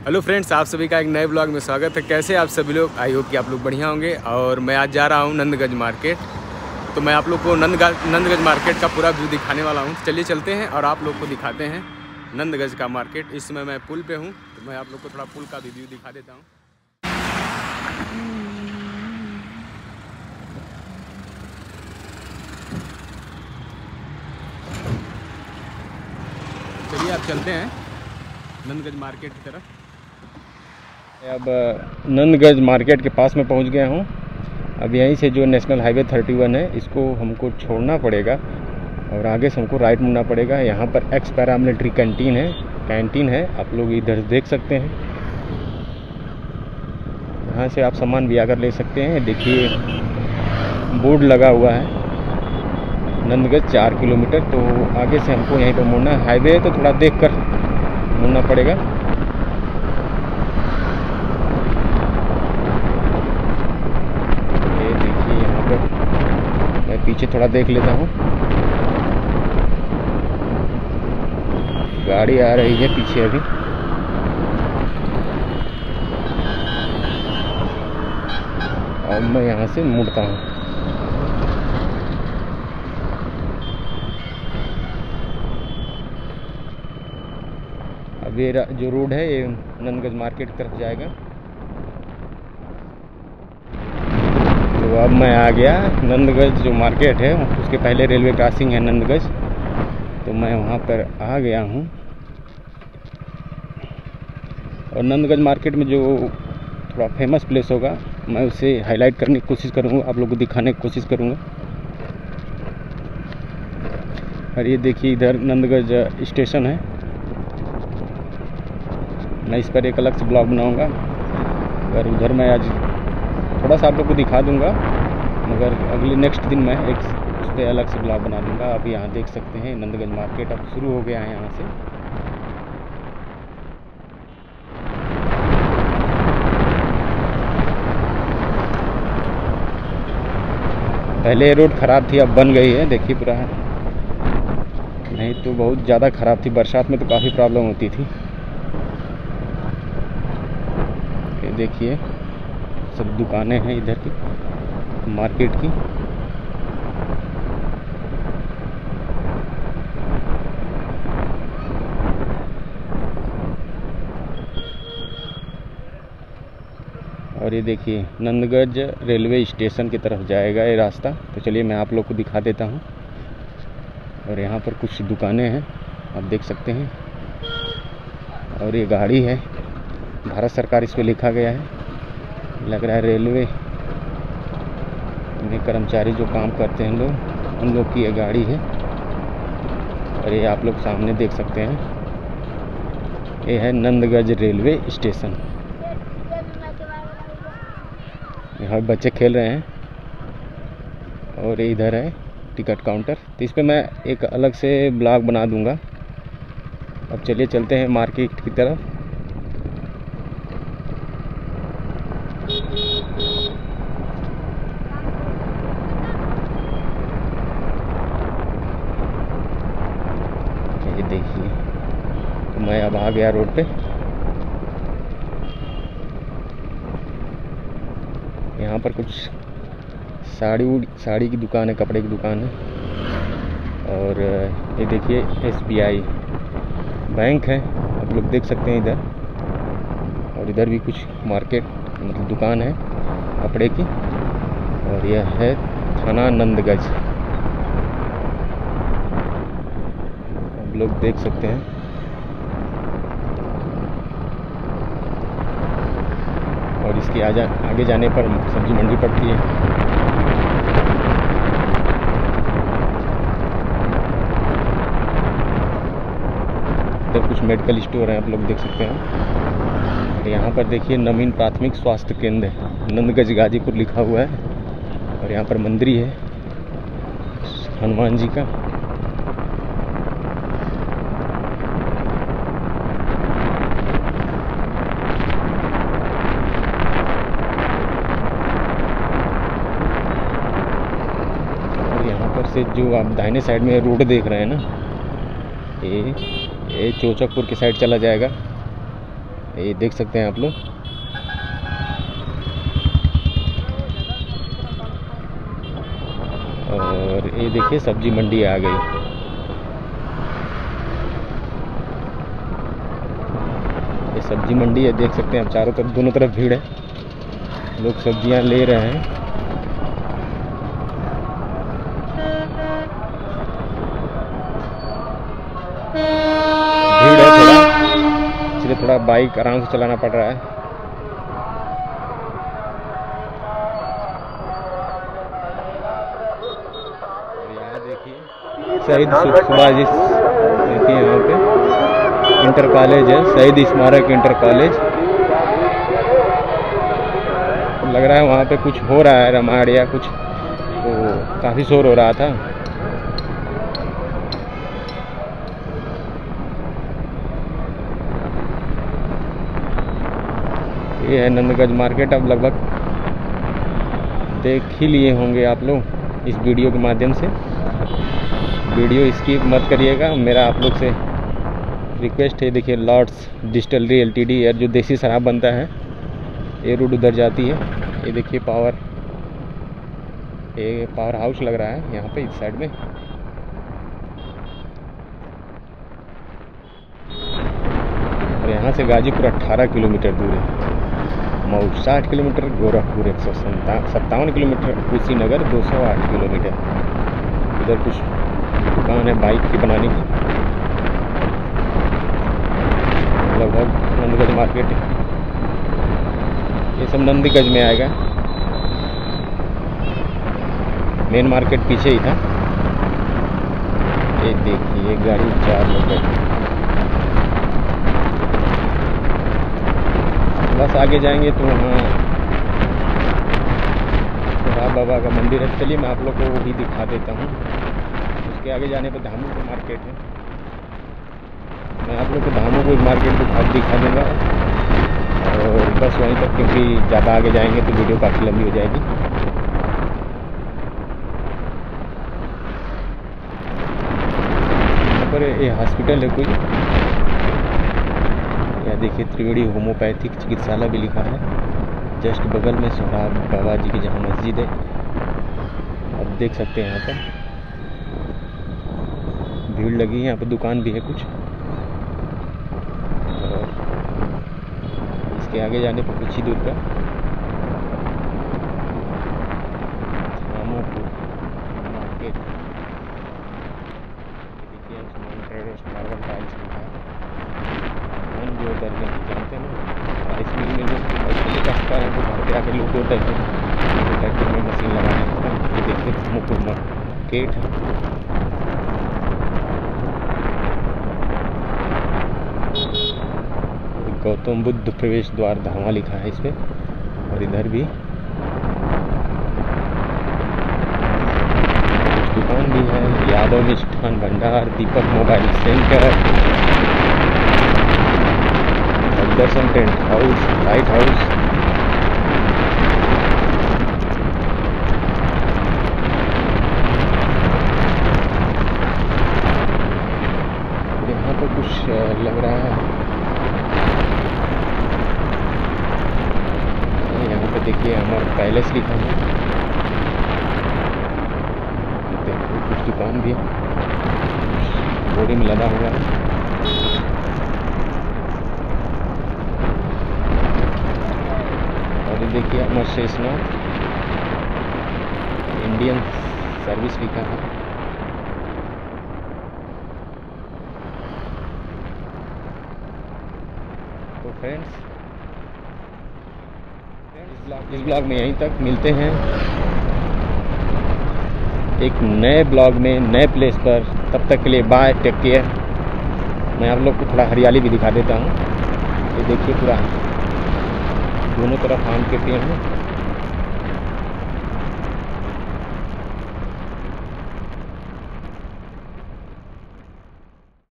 Hello friends, आप सभी का एक नए ब्लॉग में स्वागत है। कैसे आप सभी लोग? आई होप कि आप लोग बढ़िया होंगे। और मैं आज जा रहा हूँ नंदगंज मार्केट। तो मैं आप लोग को नंदगंज मार्केट का पूरा व्यू दिखाने वाला हूँ। चलिए चलते हैं और आप लोग को दिखाते हैं नंदगंज का मार्केट। इस समय मैं पुल पे हूँ, तो मैं आप लोग को थोड़ा पुल का भी व्यू दिखा देता हूँ। चलिए आप चलते हैं नंदगंज मार्केट की तरफ। अब नंदगंज मार्केट के पास में पहुंच गया हूं। अब यहीं से जो नेशनल हाईवे 31 है, इसको हमको छोड़ना पड़ेगा और आगे से हमको राइट मुड़ना पड़ेगा। यहाँ पर एक्स पैरामिलिट्री कैंटीन है, आप लोग इधर देख सकते हैं। यहाँ से आप सामान भी आकर ले सकते हैं। देखिए बोर्ड लगा हुआ है नंदगंज 4 किलोमीटर। तो आगे से हमको यहीं पर मुड़ना है। हाईवे है तो थोड़ा देख कर मुड़ना पड़ेगा। मैं पीछे थोड़ा देख लेता हूँ, गाड़ी आ रही है पीछे अभी। और मैं यहाँ से मुड़ता हूँ। अब ये जो रोड है ये नंदगंज मार्केट की तरफ जाएगा। तो अब मैं आ गया नंदगंज जो मार्केट है, उसके पहले रेलवे क्रॉसिंग है नंदगंज। तो मैं वहाँ पर आ गया हूँ। और नंदगंज मार्केट में जो थोड़ा फेमस प्लेस होगा, मैं उसे हाईलाइट करने की कोशिश करूँगा, आप लोगों को दिखाने की कोशिश करूँगा। और ये देखिए इधर नंदगंज स्टेशन है। मैं इस पर एक अलग से ब्लॉग बनाऊँगा। और उधर मैं आज थोड़ा सा आप लोग को दिखा दूंगा, मगर अगले नेक्स्ट दिन मैं एक उस पर अलग से ब्लॉग बना दूंगा। अब यहाँ देख सकते हैं नंदगंज मार्केट अब शुरू हो गया है। यहाँ से पहले रोड ख़राब थी, अब बन गई है। देखिए पूरा, नहीं तो बहुत ज़्यादा ख़राब थी। बरसात में तो काफ़ी प्रॉब्लम होती थी। ये देखिए सब दुकानें हैं इधर की मार्केट की। और ये देखिए नंदगंज रेलवे स्टेशन की तरफ जाएगा ये रास्ता। तो चलिए मैं आप लोग को दिखा देता हूँ। और यहाँ पर कुछ दुकानें हैं, आप देख सकते हैं। और ये गाड़ी है, भारत सरकार इस पर लिखा गया है। लग रहा है रेलवे में कर्मचारी जो काम करते हैं लोग, उन लोग की ये गाड़ी है। और ये आप लोग सामने देख सकते हैं, ये है नंदगंज रेलवे स्टेशन। यहाँ बच्चे खेल रहे हैं। और इधर है टिकट काउंटर। तो इस पर मैं एक अलग से ब्लॉग बना दूंगा। अब चलिए चलते हैं मार्केट की तरफ। ये देखिए, तो मैं अब आ गया रोड पे। यहाँ पर कुछ साड़ी की दुकान है, कपड़े की दुकान है। और ये देखिए SBI बैंक है, आप लोग देख सकते हैं इधर। और इधर भी कुछ मार्केट मतलब दुकान है कपड़े की। और यह है थाना नंदगंज, आप लोग देख सकते हैं। और इसके आगे जाने पर सब्जी मंडी पड़ती है। इधर कुछ मेडिकल स्टोर हैं, आप लोग देख सकते हैं। यहाँ पर देखिए नवीन प्राथमिक स्वास्थ्य केंद्र है, नंदगंज गाजीपुर लिखा हुआ है। और यहाँ पर मंदिर है हनुमान जी का। से जो आप दाहिने साइड में रोड देख रहे हैं ना, ये चौचकपुर की साइड चला जाएगा। ये देख सकते हैं आप लोग। और ये देखिए सब्जी मंडी आ गई। ये सब्जी मंडी है, देख सकते हैं आप, चारों तरफ दोनों तरफ भीड़ है, लोग सब्जियां ले रहे हैं। भीड़ है थोड़ा, इसलिए थोड़ा बाइक आराम से चलाना पड़ रहा है। शहीद सुभाष, देखिए यहाँ पे इंटर कॉलेज है, शहीद स्मारक इंटर कॉलेज। लग रहा है वहाँ पे कुछ हो रहा है, रामायण या कुछ, तो काफ़ी शोर हो रहा था। ये है नंदगंज मार्केट। अब लगभग देख ही लिए होंगे आप लोग इस वीडियो के माध्यम से। वीडियो स्किप मत करिएगा, मेरा आप लोग से रिक्वेस्ट है। देखिए लॉर्ड्स डिस्टिलरी एलटीडी, यार जो देसी शराब बनता है, ये रोड उधर जाती है। ये देखिए ये पावर हाउस लग रहा है यहाँ पे इस साइड में। और यहाँ से गाजीपुर 18 किलोमीटर दूर है, Mau 60 kilometre, Gorakhpur 157 kilometre, Kushinagar 208 kilometre. इधर कुछ दुकान है बाइक की बनाने की। लगभग नंदगंज मार्केट, ये सब नंदगंज में आएगा। मेन मार्केट पीछे ही था। ये देखिए गाड़ी 4 लोग है। बस आगे जाएंगे तो वहाँ राम बाबा का मंदिर है। चलिए मैं आप लोग को वो भी दिखा देता हूँ। उसके आगे जाने पर धामू मार्केट है। मैं आप लोग को धामू को मार्केट दिखा दूँगा, और बस वहीं तक, क्योंकि ज़्यादा आगे जाएंगे तो वीडियो काफ़ी लंबी हो जाएगी। यहाँ पर ये हॉस्पिटल है कोई, या देखिए त्रिवेणी होम्योपैथिक चिकित्सालय भी लिखा है। जस्ट बगल में सोहराब बाबा जी की जहाँ मस्जिद है, आप देख सकते हैं। यहाँ पर भीड़ लगी है, यहाँ पर दुकान भी है कुछ। और इसके आगे जाने पर कुछ ही दूर का रामोपुर मार्केट। देखिए मार्बल टाइल्स लिखा है। जो दर्जन जानते हैं ना, राइस मिल में जो कस्ता है, तो घर पे आके लोग होता है ट्रैक्टर में मशीन लगाने का। ये देखिए मुकुल मार्केट है। गौतम बुद्ध प्रवेश द्वार धामा लिखा है इस पे। और इधर भी दुकान भी है, Yadav Mishthan Bhandar, Deepak mobile centre, Darshan tent house, light house. यहाँ पर कुछ लग रहा है। यहाँ पे देखिए अमर पैलेस लिखा है। देखिए कुछ दुकान भी है, बोर्डिंग लगा हुआ है। और देखिए अमर शेषनाथ इंडियन सर्विस लिखा है। तो फ्रेंड्स इस ब्लॉग में यहीं तक, मिलते हैं एक नए ब्लॉग में नए प्लेस पर। तब तक के लिए बाय, टेक केयर। मैं आप लोग को थोड़ा हरियाली भी दिखा देता हूँ। ये देखिए पूरा दोनों तरफ आम के पेड़ हैं।